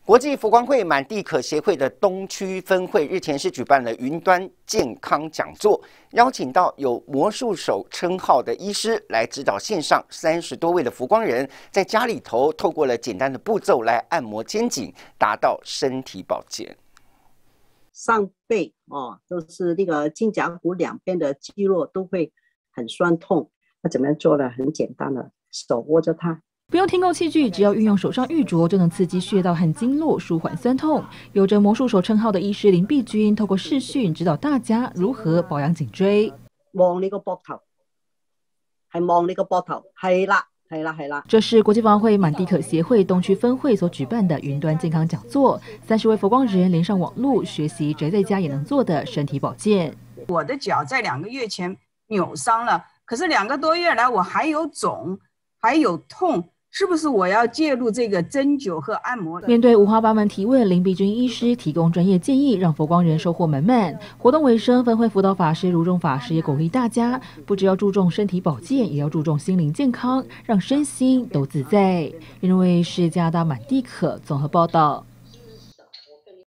国际佛光会满地可协会的东区分会日前是举办了云端健康讲座，邀请到有魔术手称号的医师来指导线上30多位的佛光人，在家里头透过了简单的步骤来按摩肩颈，达到身体保健。 上背都是那个肩胛骨两边的肌肉都会很酸痛。那怎么样做呢？很简单的，手握着它。 不用听够器具，只要运用手上玉镯，就能刺激穴道和经络，舒缓酸痛。有着魔术手称号的医师林碧君，透过视讯指导大家如何保养颈椎。 望你個膊頭，係望你個膊頭，係啦。 这是国际佛光会满地可协会东区分会所举办的云端健康讲座，30位佛光人连上网络学习宅在家也能做的身体保健。 我的脚在2个月前扭伤了，可是2个多月来我还有肿，还有痛。是不是我要介入这个针灸和按摩？ 面对五花八门提问，林碧君医师提供专业建议，让佛光人收获满满。活动尾声，分会辅导法师如中法师也鼓励大家，不只要注重身体保健，也要注重心灵健康，让身心都自在。因为是加拿大满地可综合报道。